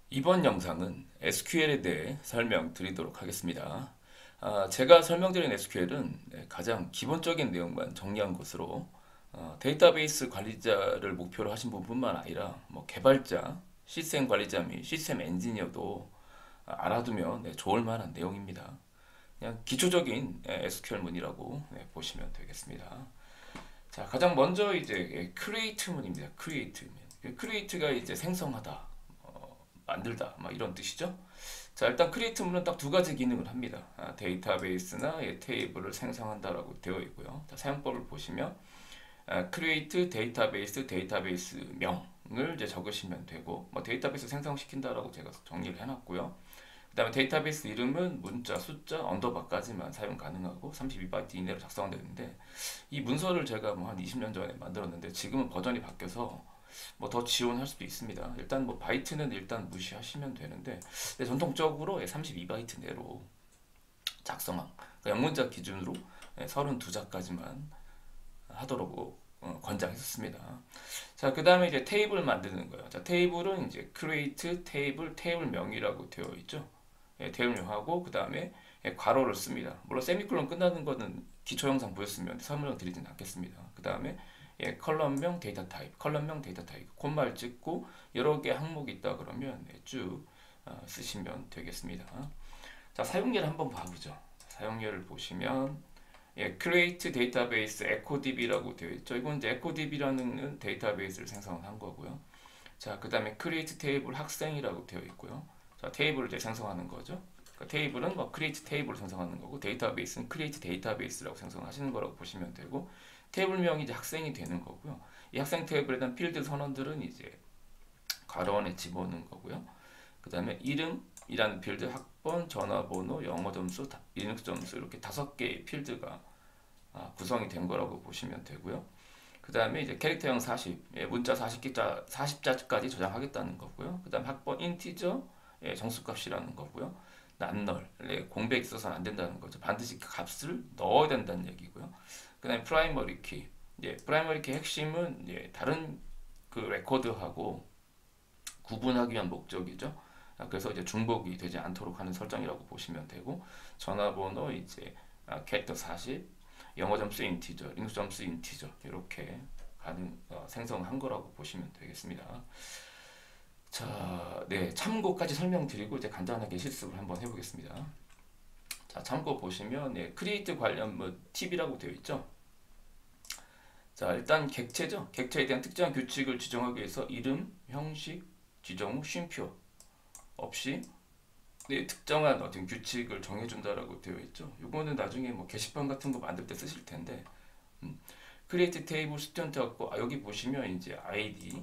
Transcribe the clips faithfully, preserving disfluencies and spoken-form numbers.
이번 영상은 에스큐엘에 대해 설명드리도록 하겠습니다. 아, 제가 설명드린 에스큐엘은 가장 기본적인 내용만 정리한 것으로 어, 데이터베이스 관리자를 목표로 하신 분뿐만 아니라 뭐 개발자, 시스템 관리자 및 시스템 엔지니어도 알아두면 네, 좋을 만한 내용입니다. 그냥 기초적인 에스큐엘문이라고 네, 보시면 되겠습니다. 자, 가장 먼저 이제 create문입니다. create. create가 이제 생성하다, 어, 만들다, 막 이런 뜻이죠. 자, 일단 create문은 딱 두 가지 기능을 합니다. 아, 데이터베이스나 예, 테이블을 생성한다라고 되어 있고요. 자, 사용법을 보시면 아, create 데이터베이스 데이터베이스 명을 이제 적으시면 되고, 뭐 데이터베이스 생성시킨다라고 제가 정리를 해놨고요. 그 다음에 데이터베이스 이름은 문자, 숫자, 언더바까지만 사용 가능하고 삼십이 바이트 이내로 작성되는데, 이 문서를 제가 뭐 한 이십 년 전에 만들었는데 지금은 버전이 바뀌어서 뭐 더 지원할 수도 있습니다. 일단 뭐 바이트는 일단 무시하시면 되는데, 근데 전통적으로 삼십이 바이트 내로 작성한, 그러니까 영문자 기준으로 삼십이 자까지만 하도록 어, 권장했었습니다. 자, 그 다음에 이제 테이블 만드는 거예요. 자, 테이블은 이제 create 테이블, 테이블명이라고 되어 있죠. 예, 테이블명하고 그 다음에 예, 괄호를 씁니다. 물론 세미콜론 끝나는 거는 기초 영상 보였으면 설명 드리진 않겠습니다. 그 다음에 예, 컬럼명 데이터 타입, 컬럼명 데이터 타입, 콤마를 찍고 여러 개 항목이 있다 그러면 예, 쭉 어, 쓰시면 되겠습니다. 자, 사용례를 한번 봐보죠. 사용례를 보시면 예, create database ecodb라고 되어 있죠. 이건 이제 ecodb라는 데이터베이스를 생성한 거고요. 자, 그 다음에 create table 학생이라고 되어 있고요. 자, 테이블을 이제 생성하는 거죠. 그러니까 테이블은 뭐 create table을 생성하는 거고, 데이터베이스는 create database라고 생성하시는 거라고 보시면 되고, 테이블명이 이제 학생이 되는 거고요. 이 학생 테이블에 대한 필드 선언들은 이제 괄호 안에 집어넣는 거고요. 그 다음에 이름이라는 필드, 학번, 전화번호, 영어 점수, 리눅스 점수, 이렇게 다섯 개의 필드가 아, 구성이 된 거라고 보시면 되고요. 그 다음에 이제 캐릭터형 사십, 예, 문자 사십 자, 사십 자까지 저장하겠다는 거고요. 그 다음 학번 인티저, 예, 정수값이라는 거고요. 난널, 예, 공백이 있어서는 안 된다는 거죠. 반드시 그 값을 넣어야 된다는 얘기고요. 그 다음에 프라이머리 키, 예, 프라이머리 키 핵심은 예, 다른 그 레코드하고 구분하기 위한 목적이죠. 아, 그래서 이제 중복이 되지 않도록 하는 설정이라고 보시면 되고, 전화번호 이제 아, 캐릭터 사십, 영어 점수 인티저, 링스 점수 인티저, 이렇게 가능 어, 생성한 거라고 보시면 되겠습니다. 자, 네, 참고까지 설명드리고 이제 간단하게 실습을 한번 해보겠습니다. 자, 참고 보시면 예, 크리에이트 관련 뭐 팁이라고 되어 있죠. 자, 일단 객체죠. 객체에 대한 특정한 규칙을 지정하기 위해서 이름, 형식, 지정 후 쉼표 없이 네, 특정한 어떤 규칙을 정해준다라고 되어 있죠. 이거는 나중에 뭐 게시판 같은 거 만들 때 쓰실 텐데, 음, create table 스튜던트 갖고 아, 여기 보시면 이제 아이디,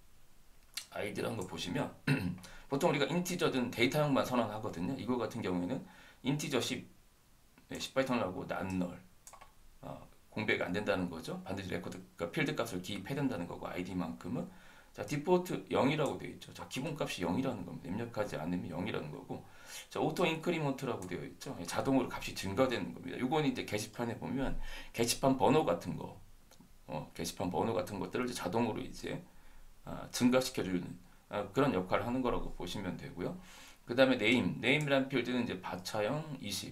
아이디라는 거 보시면 보통 우리가 인티저든 데이터형만 선언하거든요. 이거 같은 경우에는 인티저 십, 네, 십 바이트 하고 난널, 어, 공백 안 된다는 거죠. 반드시 레코드, 그러니까 필드 값을 기입해야 된다는 거고, 아이디만큼은. 자, 디포트 영이라고 되어 있죠. 자, 기본값이 영이라는 겁니다. 입력하지 않으면 영이라는 거고, 자, 오토 인크리먼트라고 되어 있죠. 자동으로 값이 증가되는 겁니다. 이건 이제 게시판에 보면 게시판 번호 같은 거, 어, 게시판 번호 같은 것들을 이제 자동으로 이제 아, 증가시켜주는 아, 그런 역할을 하는 거라고 보시면 되고요. 그 다음에 네임, 네임이라는 필드는 이제 바차형 이십.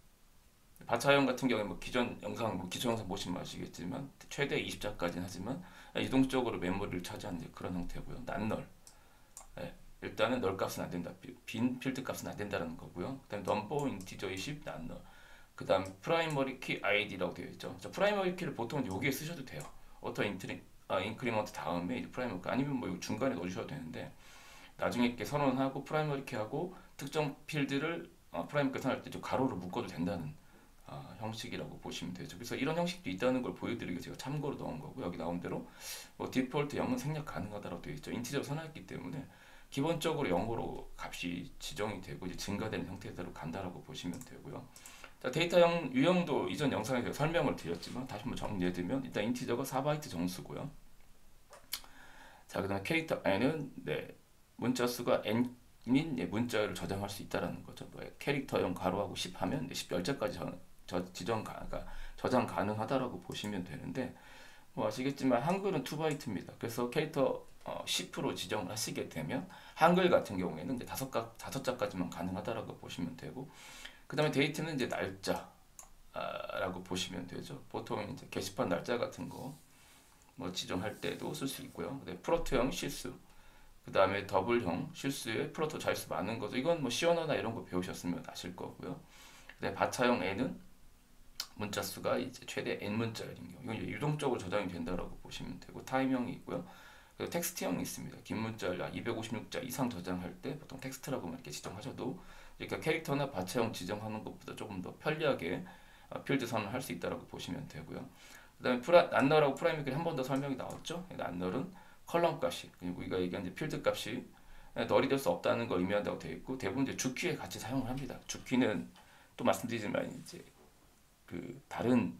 바차형 같은 경우에 뭐 기존 영상, 뭐 기초 영상 보시면 아시겠지만 최대 이십 자까지는 하지만 이동적으로 메모리를 차지하는 그런 형태고요. 난널, 네, 일단은 널 값은 안 된다. 빈 필드 값은 안 된다는 거고요. 그 다음에 넘버 인티저 이십 난널. 그 다음 프라이머리 키 아이디라고 되어 있죠. 자, 프라이머리 키를 보통 여기에 쓰셔도 돼요. 오토 인트리, 아, 인크리먼트 다음에 이제 프라이머리 키, 아니면 뭐 중간에 넣어주셔도 되는데, 나중에 이렇게 선언하고 프라이머리 키하고 특정 필드를 어, 프라이머리 키 선언할 때 좀 가로로 묶어도 된다는 아, 형식이라고 보시면 되죠. 그래서 이런 형식도 있다는 걸 보여드리기 제가 참고로 넣은 거고, 여기 나온 대로 뭐 디폴트 영은 생략 가능하다고 되어 있죠. 인티저로 선언했기 때문에 기본적으로 영어로 값이 지정이 되고 이제 증가되는 형태대로 간다라고 보시면 되고요. 자, 데이터형 유형도 이전 영상에서 설명을 드렸지만 다시 한번 정리해드리면, 일단 인티저가 사 바이트 정수고요. 자, 그 다음에 캐릭터 n은 네, 문자 수가 n인 예, 문자를 저장할 수 있다라는 거죠. 뭐 캐릭터형 가로하고 십 하면 십 열자까지 저, 저, 지정 가, 그러니까 저장 가능하다라고 보시면 되는데, 뭐 아시겠지만 한글은 이 바이트입니다. 그래서 캐릭터 어, 십으로 지정을 하시게 되면 한글 같은 경우에는 이제 다섯 가, 다섯 자까지만 가능하다라고 보시면 되고, 그 다음에 데이트는 이제 날짜라고 보시면 되죠. 보통 이제 게시판 날짜 같은 거 뭐 지정할 때도 쓸 수 있고요. 네, 프로트형 실수, 그 다음에 더블형 실수에 프로토 자릿수 많은 거죠. 이건 뭐 시언어나 이런 거 배우셨으면 아실 거고요. 네, 바차형 n은 문자 수가 이제 최대 n 문자인 경우, 이건 이제 유동적으로 저장이 된다라고 보시면 되고, 타임형이 있고요. 그리고 텍스트형이 있습니다. 긴 문자를 이백오십육 자 이상 저장할 때 보통 텍스트라고 이렇게 지정하셔도, 그러니까 캐릭터나 바차형 지정하는 것보다 조금 더 편리하게 필드 선언을 할 수 있다라고 보시면 되고요. 그다음에 프라, 난널하고 프라이머리 한 번 더 설명이 나왔죠. 난널은 컬럼 값이, 그리고 우리가 얘기한 이제 필드 값이 널이 될 수 없다는 걸 의미한다고 되어 있고, 대부분 이제 주키에 같이 사용을 합니다. 주키는 또 말씀드리지만 이제 그 다른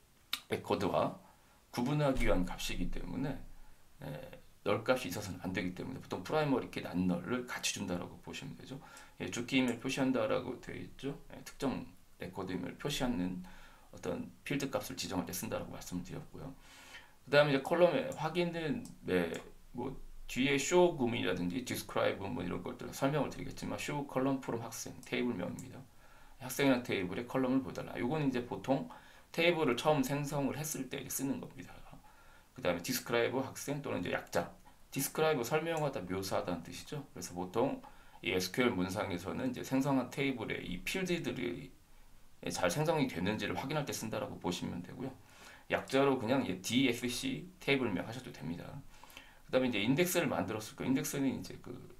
레코드와 구분하기 위한 값이기 때문에 에, 널 값이 있어서는 안 되기 때문에 보통 프라이머리 키 난널을 같이 준다라고 보시면 되죠. 예, 주키 임의를 표시한다라고 되어 있죠. 예, 특정 레코드 임의를 표시하는 어떤 필드 값을 지정할 때 쓴다라고 말씀을 드렸고요. 그 다음에 이제 컬럼의 확인은 네, 뭐 뒤에 show 구문이라든지 describe 뭐 이런 것들 설명을 드리겠지만, show 컬럼 프롬 학생 테이블명입니다. 학생이라는 테이블에 컬럼을 보여달라. 이건 이제 보통 테이블을 처음 생성을 했을 때 쓰는 겁니다. 그 다음에 describe 학생 또는 이제 약자. describe 설명하다, 묘사하다는 뜻이죠. 그래서 보통 이 에스큐엘 문상에서는 이제 생성한 테이블의 이 필드들이 잘 생성이 되는지를 확인할 때 쓴다라고 보시면 되고요. 약자로 그냥 디에스씨 테이블명 하셔도 됩니다. 그 다음에 이제 인덱스를 만들었을 거예요. 인덱스는 이제 그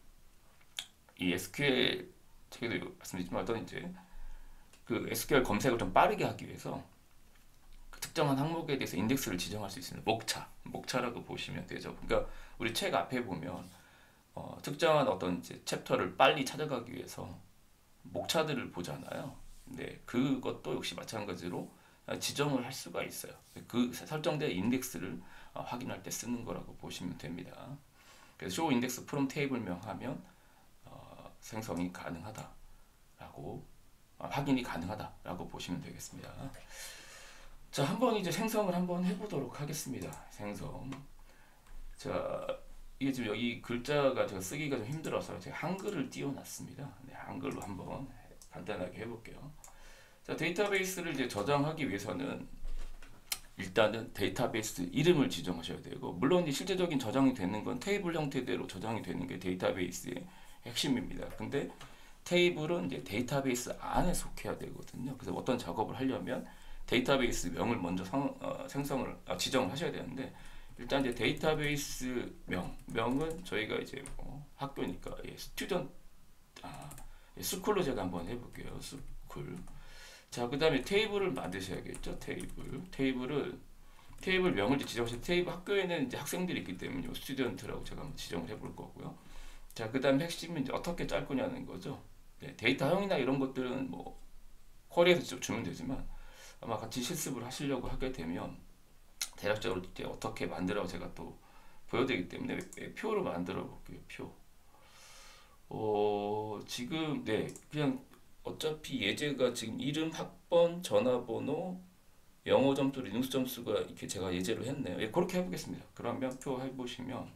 이 에스큐엘 책에도 말씀드리지만 어떤 이제 그 에스큐엘 검색을 좀 빠르게 하기 위해서 그 특정한 항목에 대해서 인덱스를 지정할 수 있습니다. 목차, 목차라고 보시면 되죠. 그러니까 우리 책 앞에 보면 어, 특정한 어떤 이제 챕터를 빨리 찾아가기 위해서 목차들을 보잖아요. 네, 그것도 역시 마찬가지로 지정을 할 수가 있어요. 그 설정된 인덱스를 어, 확인할 때 쓰는 거라고 보시면 됩니다. 그래서 show index from table명 하면 어, 생성이 가능하다라고 어, 확인이 가능하다라고 보시면 되겠습니다. 자, 한번 이제 생성을 한번 해보도록 하겠습니다. 생성. 자, 이게 지금 여기 글자가 제가 쓰기가 좀 힘들어서 제가 한글을 띄워놨습니다. 네, 한글로 한번 간단하게 해볼게요. 자, 데이터베이스를 이제 저장하기 위해서는 일단은 데이터베이스 이름을 지정하셔야 되고, 물론 이 실제적인 저장이 되는 건 테이블 형태대로 저장이 되는 게 데이터베이스의 핵심입니다. 근데 테이블은 이제 데이터베이스 안에 속해야 되거든요. 그래서 어떤 작업을 하려면 데이터베이스 명을 먼저 성, 어, 생성을 아, 지정을 하셔야 되는데, 일단 이제 데이터베이스 명 명은 저희가 이제 뭐 학교니까 예, 스튜던트 아, 예, 스쿨로 제가 한번 해볼게요. 스쿨. 자, 그 다음에 테이블을 만드셔야겠죠. 테이블. 테이블을, 테이블 명을 지정하실 테이블, 학교에는 이제 학생들이 있기 때문에 스튜던트라고 제가 한번 지정을 해볼 거고요. 자, 그 다음 핵심은 이제 어떻게 짤 거냐는 거죠. 네, 데이터형이나 이런 것들은 뭐, 쿼리에서 주면 되지만, 아마 같이 실습을 하시려고 하게 되면, 대략적으로 이제 어떻게 만들어 제가 또 보여드리기 때문에 표를 만들어 볼게요. 표. 어, 지금, 네, 그냥 어차피 예제가 지금 이름, 학번, 전화번호, 영어 점수, 리눅스 점수가 이렇게 제가 예제로 했네요. 예, 그렇게 해보겠습니다. 그러면 표 해보시면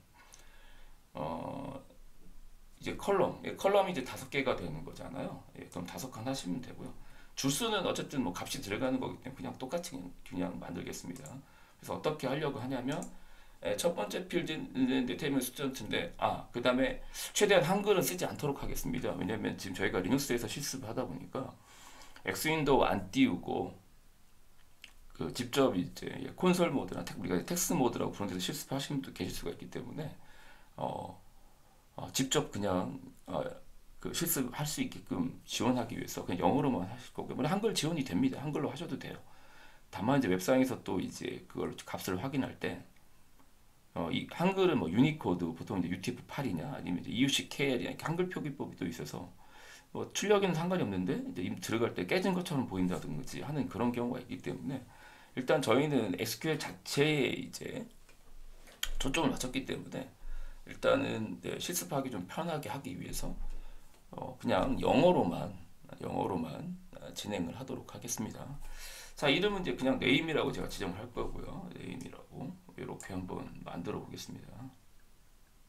어 이제 컬럼, 예, 컬럼이 이제 다섯 개가 되는 거잖아요. 예, 그럼 다섯 칸 하시면 되고요. 주수는 어쨌든 뭐 값이 들어가는 거기 때문에 그냥 똑같이 그냥, 그냥 만들겠습니다. 그래서 어떻게 하려고 하냐면, 예, 첫 번째 필드는 테이블 스튜던트인데, 아, 그 다음에 최대한 한글은 쓰지 않도록 하겠습니다. 왜냐면 지금 저희가 리눅스에서 실습을 하다 보니까 엑스 윈도우 안 띄우고 그 직접 이제 콘솔 모드나 텍, 우리가 텍스트 모드라고 부르는 데서 실습하시는 분도 계실 수가 있기 때문에 어, 어, 직접 그냥 어, 그 실습할 수 있게끔 지원하기 위해서 그냥 영어로만 하실 거고요. 물론 한글 지원이 됩니다. 한글로 하셔도 돼요. 다만 이제 웹상에서 또 이제 그걸 값을 확인할 때 어, 이 한글은 뭐 유니코드 보통 이제 유티에프 팔이냐 아니면 이제 이유씨 케이엘이냐 이렇게 한글 표기법이 또 있어서 뭐 출력에는 상관이 없는데 이제 임 들어갈 때 깨진 것처럼 보인다든지 하는 그런 경우가 있기 때문에, 일단 저희는 에스큐엘 자체에 이제 초점을 맞췄기 때문에 일단은 네, 실습하기 좀 편하게 하기 위해서 어, 그냥 영어로만 영어로만 진행을 하도록 하겠습니다. 자, 이름은 이제 그냥 네임이라고 제가 지정을 할 거고요. 네임이라고 이렇게 한번 만들어 보겠습니다.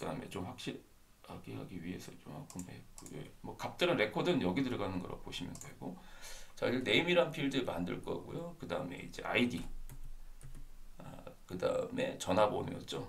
다음에 좀 확실하게 하기 위해서 조금 했고요. 뭐 값들은 레코드는 여기 들어가는 거라고 보시면 되고, 자, 이 네임이란 필드 만들 거고요. 그 다음에 이제 아이디, 아, 그 다음에 전화번호였죠.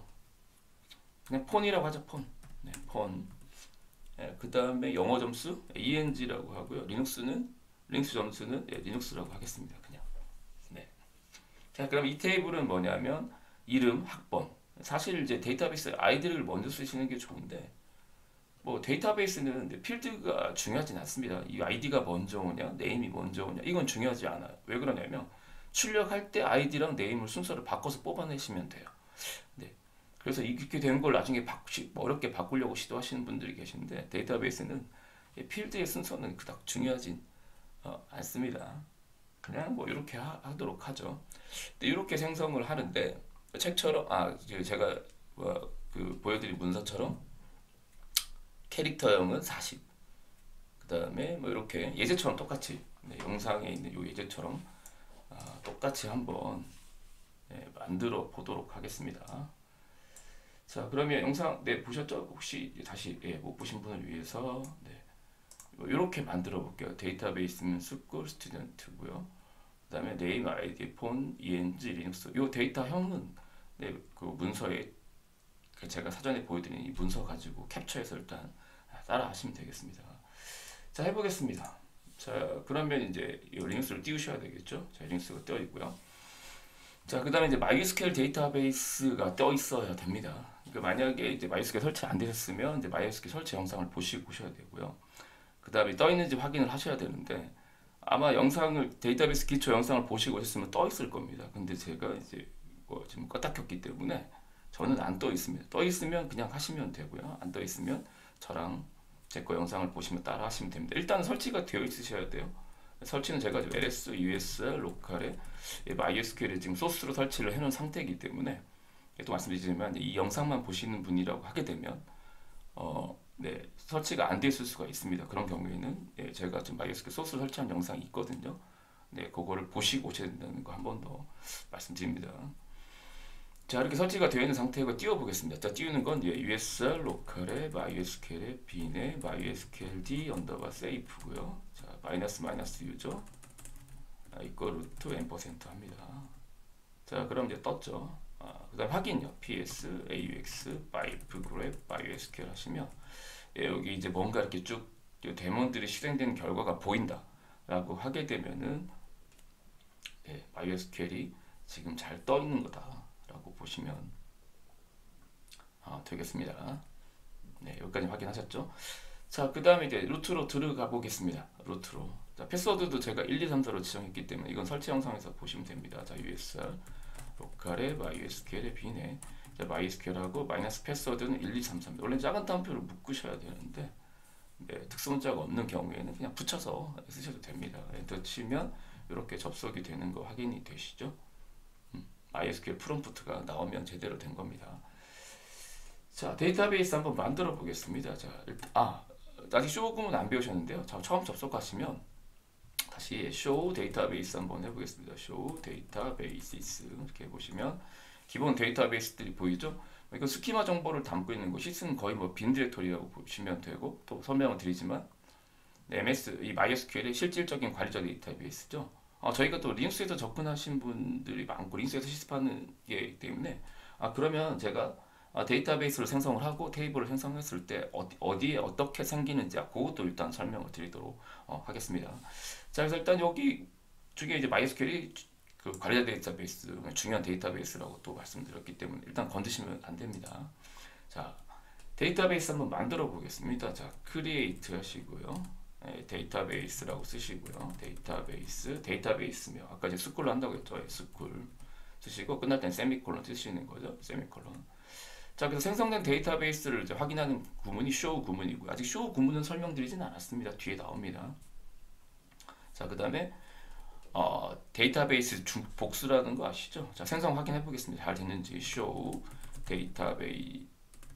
그냥 폰이라고 하죠. 폰. 네, 폰. 네, 그 다음에 영어 점수 이엔지라고 하고요. 리눅스는 리눅스 점수는 네, 리눅스라고 하겠습니다. 그냥. 네. 자, 그럼 이 테이블은 뭐냐면 이름, 학번. 사실 이제 데이터베이스 아이디를 먼저 쓰시는 게 좋은데, 뭐 데이터베이스는 필드가 중요하진 않습니다. 이 아이디가 먼저 오냐, 네임이 먼저 오냐, 이건 중요하지 않아요. 왜 그러냐면 출력할 때 아이디랑 네임을 순서를 바꿔서 뽑아내시면 돼요. 네. 그래서 이렇게 된 걸 나중에 바꾸시, 어렵게 바꾸려고 시도하시는 분들이 계신데, 데이터베이스는 필드의 순서는 그닥 중요하진 어, 않습니다. 그냥 뭐 이렇게 하, 하도록 하죠. 근데 이렇게 생성을 하는데 책처럼, 아 제가 뭐, 그 보여드린 문서처럼 캐릭터형은 사십, 그 다음에 뭐 이렇게 예제처럼 똑같이, 네, 영상에 있는 요 예제처럼 아, 똑같이 한번 네, 만들어 보도록 하겠습니다. 자, 그러면 영상 네 보셨죠? 혹시 다시 예, 못 보신 분을 위해서 네, 이렇게 만들어 볼게요. 데이터베이스는 스쿨 스튜던트고요. 그 다음에 네임, 아이디, 폰, 이엔지, 리눅스. 이 데이터형은 네, 그 문서에 제가 사전에 보여드린 이 문서 가지고 캡처해서 일단 따라 하시면 되겠습니다. 자, 해보겠습니다. 자, 그러면 이제 이 리눅스를 띄우셔야 되겠죠. 자, 리눅스가 떠 있고요. 자, 그 다음에 이제 마이에스큐엘 데이터베이스가 떠 있어야 됩니다. 그러니까 만약에 이제 마이에스큐엘 설치 안 되셨으면 이제 마이에스큐엘 설치 영상을 보시고 오셔야 되고요. 그 다음에 떠 있는지 확인을 하셔야 되는데, 아마 영상을 데이터베이스 기초 영상을 보시고 오셨으면 떠 있을 겁니다. 근데 제가 이제 뭐 지금 껐다 켰기 때문에 저는 안 떠 있습니다. 떠 있으면 그냥 하시면 되고요. 안 떠 있으면 저랑 제 거 영상을 보시면 따라 하시면 됩니다. 일단 설치가 되어 있으셔야 돼요. 설치는 제가 엘에스, 유에스알, 로컬에 마이에스큐엘에 지금 소스로 설치를 해놓은 상태이기 때문에, 또 말씀드리지만 이 영상만 보시는 분이라고 하게 되면 어, 네, 설치가 안 돼 있을 수가 있습니다. 그런 경우에는 네, 제가 지금 마이에스큐엘 소스를 설치한 영상이 있거든요. 네, 그거를 보시고 오셔야 된다는 거 한 번 더 말씀드립니다. 자, 이렇게 설치가 되어 있는 상태고 띄워 보겠습니다. 자, 띄우는 건 유에스알 로컬에 마이에스큐엘에 빈에 마이에스큐엘D 언더바 세이프고요. 자, 마이너스 마이너스 유죠. 아, 이거 루트 엔 퍼센트 합니다. 자, 그럼 이제 떴죠. 아, 그 다음 확인요. ps, aux, pipe, grep, 마이에스큐엘 하시면 예, 여기 이제 뭔가 이렇게 쭉 데몬들이 실행된 결과가 보인다 라고 하게 되면은 예, 마이에스큐엘이 지금 잘 떠 있는 거다 라고 보시면 아, 되겠습니다. 네, 여기까지 확인하셨죠? 자, 그 다음에 이제 루트로 들어가 보겠습니다. 루트로. 자, 패스워드도 제가 일, 이, 삼, 사로 지정했기 때문에 이건 설치 영상에서 보시면 됩니다. 자, 유에스알 로컬에 마이에스큐엘에 빈에 마이에스큐엘하고 마이너스 패스워드는 일, 이, 삼, 삼. 원래 작은 따옴표를 묶으셔야 되는데 네, 특수문자가 없는 경우에는 그냥 붙여서 쓰셔도 됩니다. 엔터 치면 이렇게 접속이 되는 거 확인이 되시죠? 음, 마이에스큐엘 프롬프트가 나오면 제대로 된 겁니다. 자, 데이터베이스 한번 만들어 보겠습니다. 자, 일단, 아, 아직 쇼 구문 안 배우셨는데요. 자, 처음 접속하시면 다시 show 데이터베이스 한번 해보겠습니다. show 데이터베이시스 이렇게 보시면 기본 데이터베이스들이 보이죠? 이거 스키마 정보를 담고 있는 거, 시스는 거의 뭐 빈 디렉토리라고 보시면 되고, 또 설명을 드리지만 엠에스, 이 마이에스큐엘의 실질적인 관리자 데이터베이스죠. 어, 저희가 또 리눅스에서 접근하신 분들이 많고 리눅스에서 실습하는 게 때문에 아, 그러면 제가 아, 데이터베이스를 생성을 하고 테이블을 생성했을 때 어디, 어디에 어떻게 생기는지 아, 그것도 일단 설명을 드리도록 어, 하겠습니다. 자, 그래서 일단 여기 중에 이제 마이에스큐엘이 그 관리자 데이터베이스 중요한 데이터베이스라고 또 말씀드렸기 때문에 일단 건드시면 안 됩니다. 자, 데이터베이스 한번 만들어 보겠습니다. 자, create 하시고요. 네, 데이터베이스라고 쓰시고요. 데이터베이스, 데이터베이스며 아까 이제 스쿨로 한다고 했죠. 예, 스쿨 쓰시고 끝날 땐 세미콜론 쓰시는 거죠. 세미콜론. 자, 그래서 생성된 데이터베이스를 이제 확인하는 구문이 show 구문이고요. 아직 show 구문은 설명드리진 않았습니다. 뒤에 나옵니다. 자, 그 다음에 어, 데이터베이스 중, 복수라는 거 아시죠? 자, 생성 확인해 보겠습니다. 잘 됐는지 show 데이터베이스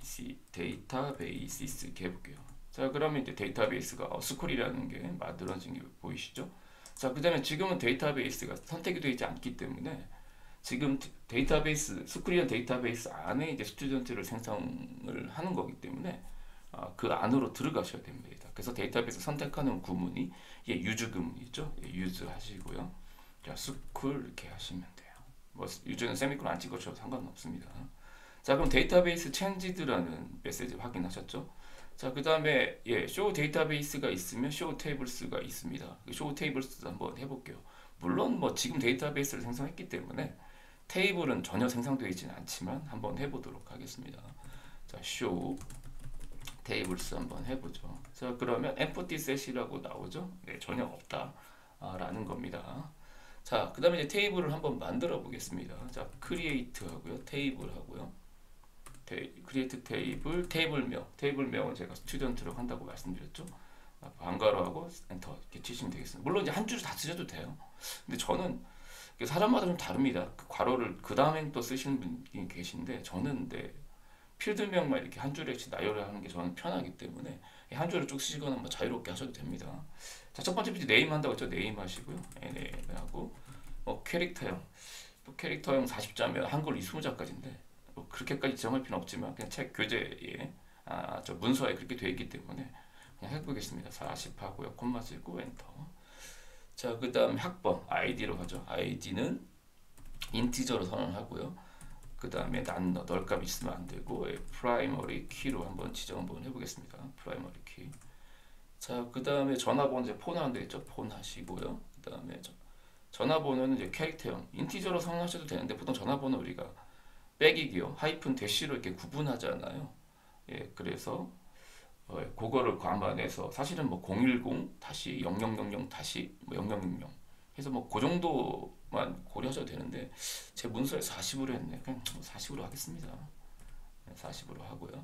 데이터베이시스 이렇게 해볼게요. 자, 그러면 이제 데이터베이스가 어, 스쿨이라는 게 만들어진 게 보이시죠? 자, 그 다음에 지금은 데이터베이스가 선택이 되지 않기 때문에 지금 데- 데이터베이스, 스크리언 데이터베이스 안에 이제 스튜던트를 생성을 하는 거기 때문에 아, 그 안으로 들어가셔야 됩니다. 그래서 데이터베이스 선택하는 구문이 예, 유즈 구문이죠. 예, 유즈 하시고요. 자, 스쿨 이렇게 하시면 돼요. 뭐 유즈는 세미콜 안 찍어줘도 상관없습니다. 자, 그럼 데이터베이스 체인지드라는 메시지 확인하셨죠? 자, 그 다음에 예, 쇼 데이터베이스가 있으면 쇼 테이블스가 있습니다. 쇼 테이블스 한번 해볼게요. 물론 뭐 지금 데이터베이스를 생성했기 때문에 테이블은 전혀 생성되어 있지는 않지만 한번 해보도록 하겠습니다. 자, 쇼 테이블스 한번 해보죠. 자, 그러면 empty set이라고 나오죠? 네, 전혀 없다 아, 라는 겁니다. 자, 그 다음에 이제 테이블을 한번 만들어 보겠습니다. 자, create 하고요, 테이블 하고요. 크리에이트 테이블, 테이블명, 테이블명은 제가 스튜던트로 한다고 말씀드렸죠. 아, 번갈아하고 엔터 이렇게 치시면 되겠습니다. 물론 이제 한 줄 다 쓰셔도 돼요. 근데 저는 사람마다 좀 다릅니다. 그 괄호를 그 다음엔 또 쓰시는 분이 계신데 저는 네, 필드명만 이렇게 한 줄씩 나열을 하는 게 저는 편하기 때문에 한 줄을 쭉 쓰시거나 뭐 자유롭게 하셔도 됩니다. 자, 첫 번째 네임 한다고 했죠. 네임 하시고요. 네임 하고 뭐 캐릭터형, 또 캐릭터형 사십 자면 한글 이십 자까지인데 뭐 그렇게까지 지정할 필요는 없지만 그냥 책 교재에 아, 저 문서에 그렇게 되어 있기 때문에 그냥 해보겠습니다. 사십 하고요. 콤마 쓰고 엔터. 자, 그 다음 학번 아이디로 하죠. 아이디는 인티저로 선언하고요. 그 다음에 난 널값 있으면 안 되고 프라이머리 키로 한번 지정 한번 해보겠습니다. 프라이머리 키. 자, 그 다음에 전화번호 이제 폰 하는 데 있죠. 폰 하시고요. 그 다음에 전화번호는 이제 캐릭터형 인티저로 선언하셔도 되는데 보통 전화번호 우리가 빼기기요 하이픈 대시로 이렇게 구분하잖아요. 예, 그래서 어, 그거를 감안해서 사실은 뭐 공일공 다시 영영영영 다시 뭐 영영영영 해서 뭐 그 정도만 고려하셔도 되는데 제 문서에 사십으로 했네. 그냥 뭐 사십으로 하겠습니다. 사십으로 하고요.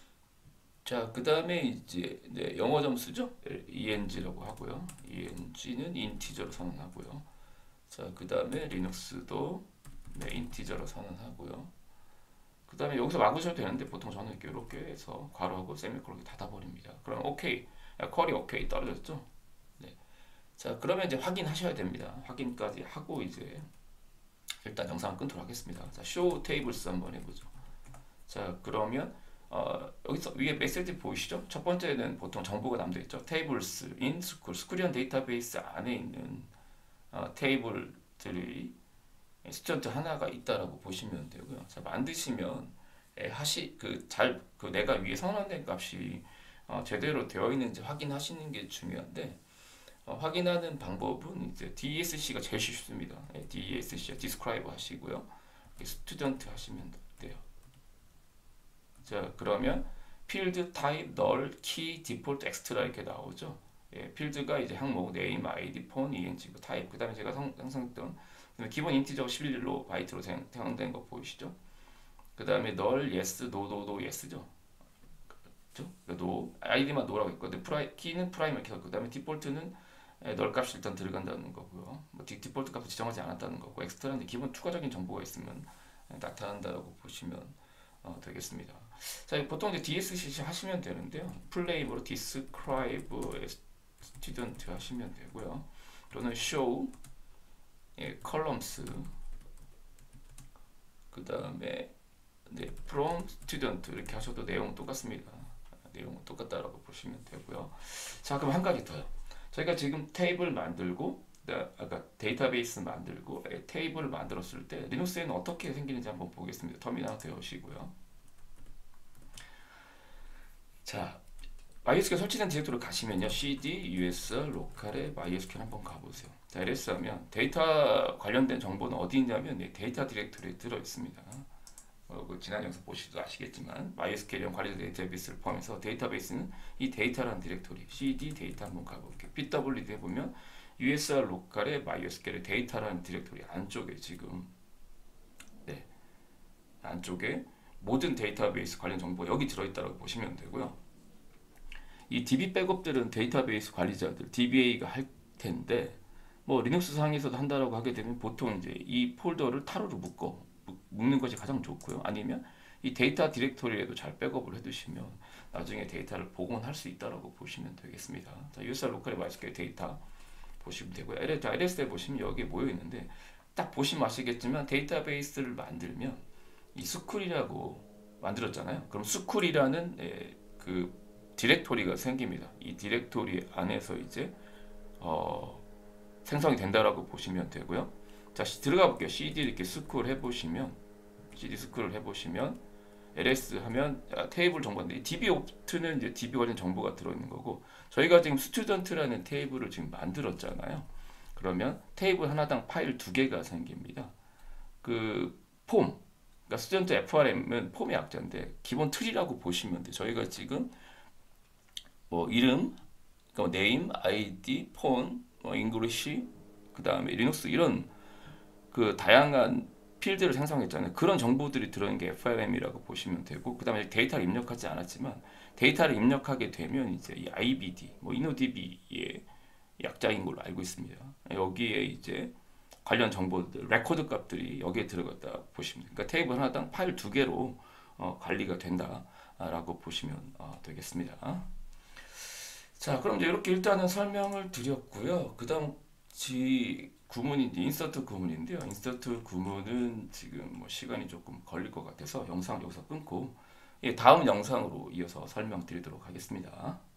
자, 그 다음에 이제 네, 영어 점수죠. 이엔지라고 하고요. 이엔지는 인티저로 선언하고요. 자, 그 다음에 리눅스도 네, 인티저로 선언하고요. 그 다음에 여기서 막으셔도 되는데 보통 저는 이렇게, 이렇게 해서 괄호하고 세미콜론 닫아버립니다. 그럼 오케이. 쿼리 오케이 떨어졌죠? 네. 자, 그러면 이제 확인하셔야 됩니다. 확인까지 하고 이제 일단 영상 끊도록 하겠습니다. 자, 쇼 테이블스 한번 해보죠. 자, 그러면 어, 여기서 위에 메시지 보이시죠? 첫 번째는 보통 정보가 남겨 있죠. 테이블스 인 스쿨, 스쿨이란 데이터베이스 안에 있는 어, 테이블들이 스튜던트 하나가 있다라고 보시면 되고요. 자, 만드시면 예, 하시 그 잘 그 내가 위에 선언된 값이 어, 제대로 되어 있는지 확인하시는 게 중요한데 어, 확인하는 방법은 이제 디이에스씨가 제일 쉽습니다. 예, 디이에스씨 describe 하시고요. 스튜던트 하시면 돼요. 자, 그러면 필드 타입 널 키 디폴트 엑스트라 이렇게 나오죠. 예, 필드가 이제 항목 네임, 아이디, 폰, 이엔지, 타입. 그다음에 제가 상상했던 기본 인티저 십일로 바이트로 생성된 거 보이시죠? 그 다음에 널, 예스, 노, 노, 노, 예스죠. 그렇죠? 노, 아이디만 노라고 있거든요. 프라이, 키는 프라이머리 키고 그 다음에 디폴트는 널 값이 일단 들어간다는 거고요. 뭐 디, 디폴트 값을 지정하지 않았다는 거고 엑스트라는 기본 추가적인 정보가 있으면 나타난다고 보시면 어, 되겠습니다. 자, 보통 이제 디에스씨 하시면 되는데요. 플레이브로 describe student 하시면 되고요. 또는 show 예, columns 그 다음에 네, from student 이렇게 하셔도 내용은 똑같습니다. 내용은 똑같다라고 보시면 되고요. 자, 그럼 한 가지 더요. 저희가 지금 테이블 만들고 아까 데이터베이스 만들고 테이블을 만들었을 때 리눅스에는 어떻게 생기는지 한번 보겠습니다. 터미널 되시고요. 자, 마이에스큐엘 설치된 디렉토리로 가시면요. cd us 로컬에 마이에스큐엘 한번 가보세요. 자, ls 하면 데이터 관련된 정보는 어디 있냐면 네, 데이터 디렉토리에 들어 있습니다. 어, 그 지난 영상 보시도 아시겠지만 마이에스큐엘형 관리 데이터베이스를 포함해서 데이터베이스는 이 데이터라는 디렉토리 cd 데이터 한번 가볼게요. 피더블유디 해보면 usr 로컬에 마이에스큐엘의 데이터라는 디렉토리 안쪽에 지금 네, 안쪽에 모든 데이터베이스 관련 정보 여기 들어있다고 보시면 되고요. 이 디비 백업들은 데이터베이스 관리자들 디비에이가 할 텐데 뭐 리눅스 상에서도 한다라고 하게 되면 보통 이제 이 폴더를 타로로 묶어 묶는 것이 가장 좋고요. 아니면 이 데이터 디렉토리에도 잘 백업을 해두시면 나중에 데이터를 복원할 수 있다라고 보시면 되겠습니다. 자, 유에스알 로컬의 마이스큐엘 데이터 보시면 되고요. 엘에스에 보시면 여기 모여 있는데 딱 보시면 아시겠지만 데이터베이스를 만들면 이 스쿨이라고 만들었잖아요. 그럼 스쿨이라는 예, 그 디렉토리가 생깁니다. 이 디렉토리 안에서 이제 어, 생성이 된다라고 보시면 되고요. 자, 들어가 볼게요. cd 이렇게 스쿨 해보시면 cd 스쿨을 해보시면 ls 하면 아, 테이블 정보인데 dbopt는 이제 db 관련 정보가 들어있는 거고 저희가 지금 스튜던트라는 테이블을 지금 만들었잖아요. 그러면 테이블 하나당 파일 두 개가 생깁니다. 그 폼, 그러니까 스튜던트 에프알엠은 폼의 약자인데 기본 틀이라고 보시면 돼요. 저희가 지금 뭐 이름, 그러니까 네임, 아이디, 폰, 뭐 잉글리시, 그 다음에 리눅스 이런 그 다양한 필드를 생성했잖아요. 그런 정보들이 들어있는 게 에프알엠이라고 보시면 되고 그 다음에 데이터를 입력하지 않았지만 데이터를 입력하게 되면 이제 이 아이비디, 뭐 이노디비의 약자인 걸로 알고 있습니다. 여기에 이제 관련 정보들, 레코드 값들이 여기에 들어갔다 보시면 됩니다. 그러니까 테이블 하나당 파일 두 개로 어, 관리가 된다라고 보시면 어, 되겠습니다. 자, 그럼 이제 이렇게 일단은 설명을 드렸고요. 그 다음 지 구문이 인서트 구문인데요. 인서트 구문은 지금 뭐 시간이 조금 걸릴 것 같아서 영상 여기서 끊고 예, 다음 영상으로 이어서 설명드리도록 하겠습니다.